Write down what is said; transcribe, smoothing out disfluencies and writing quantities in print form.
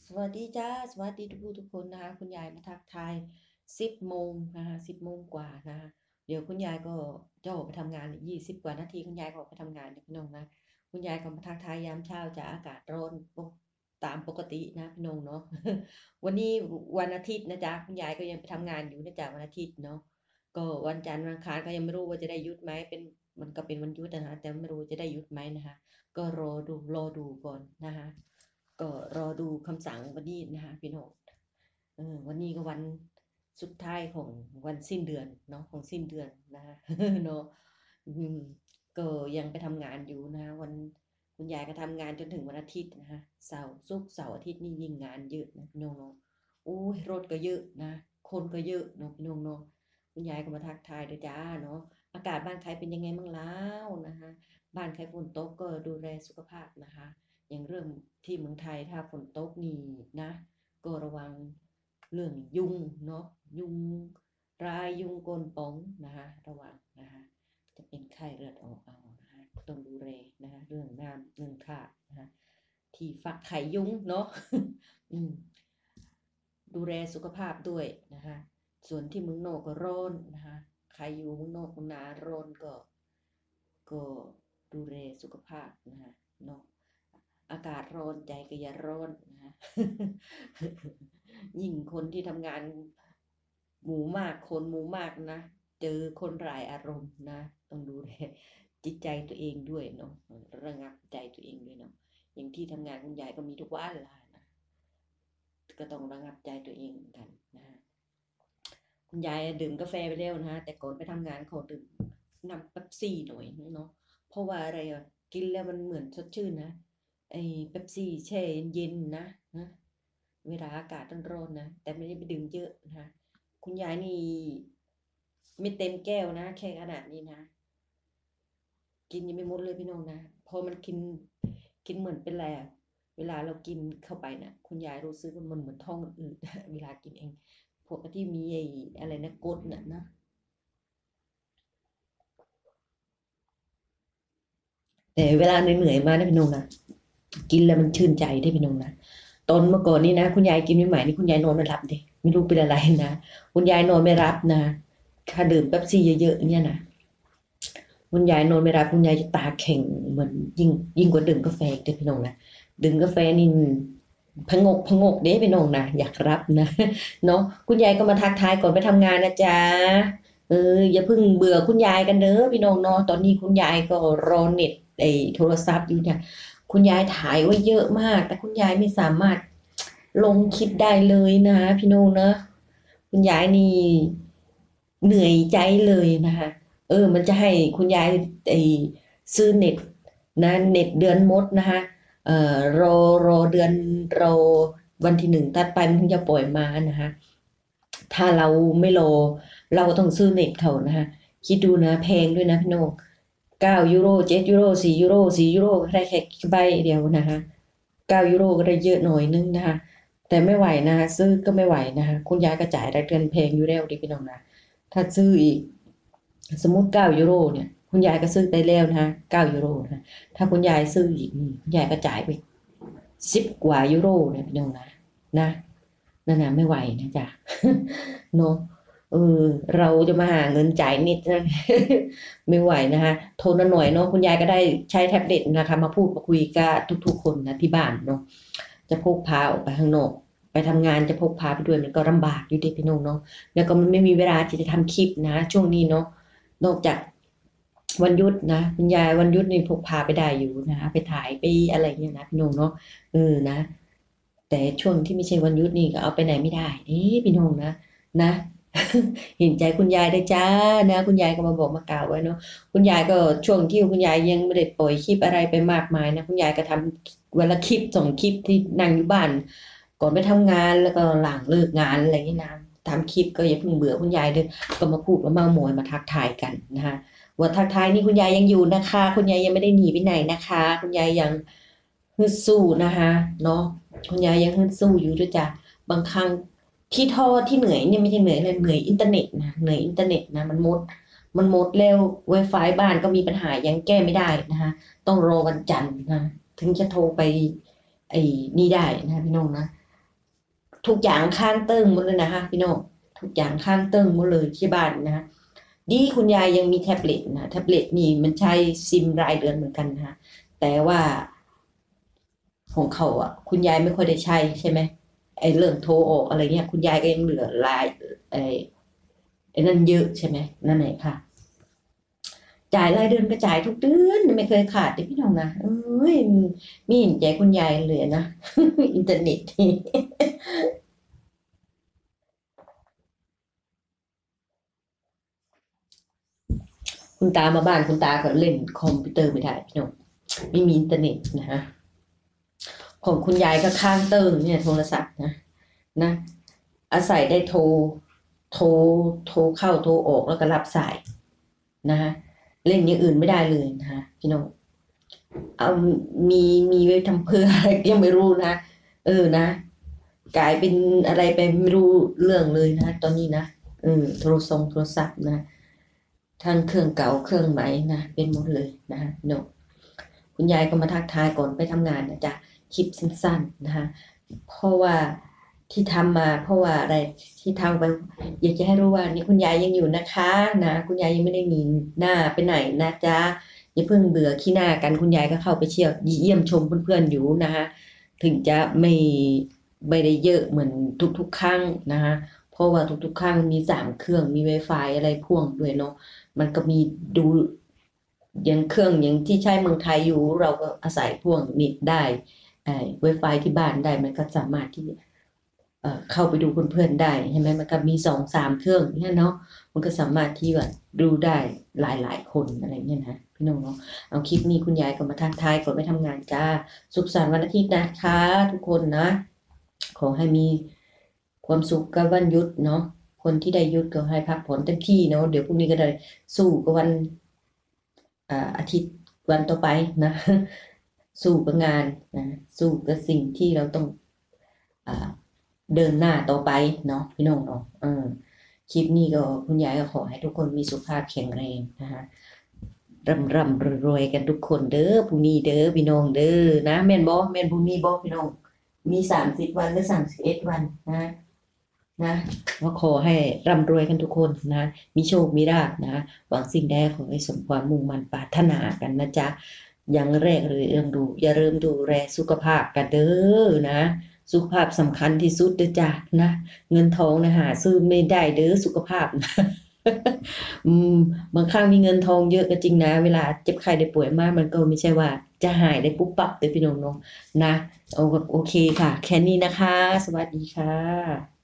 สวัสดีจ้าสวัสดีทุกผู้ทุกคนนะคะคุณยายมาทักทาย10 โมงนะคะ10 โมงกว่านะคะเดี๋ยวคุณยายก็จะออกไปทำงาน20 กว่านาทีคุณยายก็ออกไปทำงานพี่น้องนะคุณยายก็มาทักทายยามเช้าจะอากาศร้อนตามปกตินะพี่น้องเนาะวันนี้วันอาทิตย์นะจ๊ะคุณยายก็ยังไปทำงานอยู่นะจ๊ะวันอาทิตย์เนาะก็วันจันทร์วันอังคารก็ยังไม่รู้ว่าจะได้หยุดไหมเป็นมันก็เป็นวันหยุดนะแต่ไม่รู้จะได้หยุดไหมนะคะก็รอดูก่อนนะคะก็รอดูคำสั่งวันนี้นะคะพี่น้องวันนี้ก็วันสุดท้ายของวันสิ้นเดือนเนาะของสิ้นเดือนนะคะเนาะอืมก็ยังไปทำงานอยู่นะวันคุณยายก็ทำงานจนถึงวันอาทิตย์นะคะศุกร์เสาร์อาทิตย์นี่ยิ่งงานเยอะนะพี่น้องเนาะโอ้ยรถก็เยอะนะคนก็เยอะเนาะพี่น้องเนาะคุณยายก็มาทักทายด้วยจ้าเนาะอากาศบ้านใครเป็นยังไงบ้างแล้วนะคะบ้านใครฝนตกก็ดูแลสุขภาพนะคะ อย่างเรื่องที่เมืองไทยถ้าฝนตกนี่นะก็ระวังเรื่องยุงเนาะยุงรายยุงกลป๋องนะคะระวังนะคะจะเป็นไข้เลือดออกเอานะคะต้องดูแลนะคะเรื่องน้ำเรื่องท่านะคะที่ฟักไข่ยุงเนาะดูแลสุขภาพด้วยนะคะส่วนที่เมืองนอกก็ร้อนนะคะใครอยู่เมืองนอกเมืองนาร้อนก็ดูแลสุขภาพนะคะเนาะ อากาศร้อนใจก็อย่าร้อนนะยิ่งคนที่ทำงานหมู่มากคนหมู่มากนะเจอคนหลายอารมณ์นะต้องดูแลจิตใจตัวเองด้วยเนาะระงับใจตัวเองด้วยเนาะอย่างที่ทำงานคุณยายก็มีทุกวันละนะก็ต้องระงับใจตัวเองเหมือนกันนะคุณยายดื่มกาแฟไปแล้วนะแต่ก่อนไปทำงานเขาดื่มน้ำเป๊ปซี่หน่อยเนาะเพราะว่าอะไรอ่ะกินแล้วมันเหมือนสดชื่นนะ ไอ้เป๊ปซี่แช่เย็นๆนะเวลาอากาศร้อนๆนะแต่ไม่ได้ไปดื่มเยอะนะคุณยายนี่ไม่เต็มแก้วนะแค่ขนาดนี้นะกินยังไม่หมดเลยพี่น้องนะพอมันกินเหมือนเป็นแร่เวลาเรากินเข้าไปนะคุณยายรู้สึกว่ามันเหมือนท้องอืดเวลากินเองพวกที่มีไอ้อะไรนะกรดน่ะนะแต่เวลาเหนื่อยๆมานะพี่น้องนะกินแล้วมันชื่นใจได้พี่น้องนะ ตอนเมื่อก่อนนี้นะคุณยายกินใหม่ๆนี่คุณยายนอนไม่หลับดิไม่รู้เป็นอะไรนะคุณยายนอนไม่รับนะถ้าดื่มเป๊ปซี่เยอะๆเนี่ยนะคุณยายนอนไม่รับคุณยายจะตาแข็งเหมือนยิ่งกว่าดื่มกาแฟเด้พี่น้องนะดื่มกาแฟนี่ผงกเด้พี่น้องนะอยากรับนะเนาะคุณยายก็มาทักทายก่อนไปทำงานนะจ๊ะอย่าเพิ่งเบื่อคุณยายกันเด้อพี่น้องเนาะตอนนี้คุณยายก็รอเน็ตไอ้โทรศัพท์อยู่เนี่ยคุณยายถ่ายไว้เยอะมากแต่คุณยายไม่สามารถ ลงคลิปได้เลยนะพี่โน่นะคุณยายนี่เหนื่อยใจเลยนะคะมันจะให้คุณยายไอซื้อเน็ตนะเน็ตเดือนมดนะคะรอเดือนรอวันที่1ถัดไปมันถึงจะปล่อยมานะคะถ้าเราไม่รอเราต้องซื้อเน็ตเขานะคะคิดดูนะแพงด้วยนะพี่โน่9 ยูโร7 ยูโร4 ยูโรก็ได้แค่ใบเดียวนะคะ9 ยูโรก็ได้เยอะหน่อยนึงนะคะ แต่ไม่ไหวนะคะซื้อก็ไม่ไหวนะคะคุณยายก็จ่ายรายเดือนแพงอยู่แล้วดิพี่น้องนะถ้าซื้ออีกสมมุติ9 ยูโรเนี่ยคุณยายก็ซื้อไปแล้วนะคะ9 ยูโรนะถ้าคุณยายซื้ออีกคุณยายก็จ่ายไป10 กว่า ยูโรเนี่ยพี่น้องนะนั่นนะไม่ไหวนะจ๊ะเนาะเออเราจะมาหาเงินจ่ายนิดนะไม่ไหวนะคะโทนหน่อยเนาะคุณยายก็ได้ใช้แท็บเล็ตนะคะมาพูดมาคุยกับทุกๆคนนะที่บ้านเนาะ จะพกพาออกไปข้างนอกไปทำงานจะพกพาไปด้วยมันก็ลำบากอยู่ดีพี่น้องเนาะแล้วก็มันไม่มีเวลาที่จะทำคลิปนะช่วงนี้เนาะนอกจากวันหยุดนะคุณยายวันหยุดนี่พกพาไปได้อยู่นะไปถ่ายไปอะไรเงี้ยนะพี่น้องเนาะนะแต่ช่วงที่ไม่ใช่วันหยุดนี่ก็เอาไปไหนไม่ได้พี่น้องนะเห็นใจคุณยายได้จ้านะคุณยายก็มาบอกมากล่าวไว้เนาะคุณยายก็ช่วงที่คุณยายยังไม่ได้ปล่อยคลิปอะไรไปมากมายนะคุณยายก็ทำ วันละคลิป2 คลิปที่นั่งอยู่บ้านก่อนไปทำงานแล้วก็หลังเลิกงานอะไรอย่างนี้นะทำคลิปก็อย่าเพิ่งเบื่อคุณยายเลยก็มาพูดมาเมาโมยมาทักทายกันนะคะว่าทักทายนี่คุณยายยังอยู่นะคะคุณยายยังไม่ได้หนีไปไหนนะคะคุณยายยังฮึดสู้นะคะเนาะคุณยายยังฮึดสู้อยู่ด้วยจ้ะบางครั้งที่ท้อที่เหนื่อยเนี่ยไม่ใช่เหนื่อยเลยเหนื่อยอินเทอร์เน็ตนะเหนื่อยอินเทอร์เน็ตนะมันหมดแล้ว Wi-Fi บ้านก็มีปัญหายังแก้ไม่ได้นะคะต้องรอวันจันทร์นะ ถึงจะโทรไปไอ้นี่ได้นะพี่น้องนะทุกอย่างข้างเติ้งหมดเลยนะคะพี่น้องทุกอย่างข้างเติ้งหมดเลยที่บ้านนะดีคุณยายยังมีแท็บเล็ตนะแท็บเล็ตนี่มันใช้ซิมรายเดือนเหมือนกันนะคะแต่ว่าของเขาอ่ะคุณยายไม่ค่อยได้ใช้ใช่ไหมไอ้เรื่องโทรออกอะไรเงี้ยคุณยายก็ยังเหลือรายไอ้นั่นเยอะใช่ไหมนั่นแหละค่ะจ่ายรายเดือนก็จ่ายทุกเดือนไม่เคยขาดเลยพี่น้องนะเอ้ยมีเห็นใจคุณยายเลยนะอินเทอร์เน็ตนี่ คุณตามาบ้านคุณตาก็เล่นคอมพิวเตอร์ไม่ได้พี่น้องไม่มีอินเทอร์เน็ตนะฮะของคุณยายก็ข้างเติ่งเนี่ยโทรศัพท์นะอาศัยได้โทรโทรเข้าโทรออกแล้วก็รับสายนะฮะเล่นอย่างอื่นไม่ได้เลยนะฮะพี่น้องเอามีมีไว้ทำเพื่ออะไรยังไม่รู้นะนะกลายเป็นอะไรไปไม่รู้เรื่องเลยนะตอนนี้นะโทรศัพท์นะทั้งเครื่องเก่าเครื่องใหม่นะเป็นหมดเลยนะฮะพี่น้อง คุณยายก็มาทักทายก่อนไปทำงานนะจ๊ะคลิปสั้นๆนะคะเพราะว่าที่ทำมาเพราะว่าอะไรที่ทำไปอยากจะให้รู้ว่านี่คุณยายยังอยู่นะคะนะคุณยายยังไม่ได้หนีหน้าไปไหนนะจ๊ะอย่าเพิ่งเบื่อขี้หน้ากันคุณยายก็เข้าไปเยี่ยมชมเพื่อนๆอยู่นะคะถึงจะไม่ได้เยอะเหมือนทุกๆครั้งนะคะเพราะว่าทุกๆครั้งมี3 เครื่องมี Wi-Fi อะไรพ่วงด้วยเนาะมันก็มีดู อย่างเครื่องอย่างที่ใช้เมืองไทยอยู่เราก็อาศัยพ่วงเน็ตได้Wi-Fi ที่บ้านได้มันก็สามารถที่เข้าไปดูเพื่อนๆได้ใช่ไหมมันก็มี2-3 เครื่องเนี่ยเนาะมันก็สามารถที่ว่าดูได้หลายๆคนอะไรเงี้ยนะพี่น้องเนาะเอาคลิปนี้คุณยายก็มาทักทายก่อนไปทำงานจ้าสุขสันต์วันอาทิตย์นะคะทุกคนนะขอให้มีความสุขกับวันหยุดเนาะคนที่ได้หยุดก็ให้พักผ่อนเต็มที่เนาะเดี๋ยวพรุ่งนี้ก็ได้สู้กับวัน อาทิตย์วันต่อไปนะสู้กับงานนะสู้กับสิ่งที่เราต้องอ่าเดินหน้าต่อไปเนาะพี่น้องเนาะคลิปนี้ก็คุณยายก็ขอให้ทุกคนมีสุขภาพแข็งแรงนะคะร่ำรวยกันทุกคนเด้อพรุ่งนี้เด้อพี่น้องเด้อนะแม่นบ่แม่นพรุ่งนี้บ่พี่น้องมี30 วันหรือ31 วันนะว่าขอให้ร่ำรวยกันทุกคนนะมีโชคมีลาภนะหวังสิ่งใดขอให้สมความมุ่งมั่นปรารถนากันนะจ๊ะอย่างแรกเลยอย่าลืมดูแลสุขภาพกันเด้อนะสุขภาพสำคัญที่สุดเด้อจ้ะนะเงินทองนะหาซื้อไม่ได้เด้อสุขภาพนะอืมบางครั้งมีเงินทองเยอะก็จริงนะเวลาเจ็บไข้ได้ป่วยมากมันก็ไม่ใช่ว่าจะหายได้ปุ๊บปั๊บเด้อพี่น้องเนาะนะโอเคค่ะแค่นี้นะคะสวัสดีค่ะ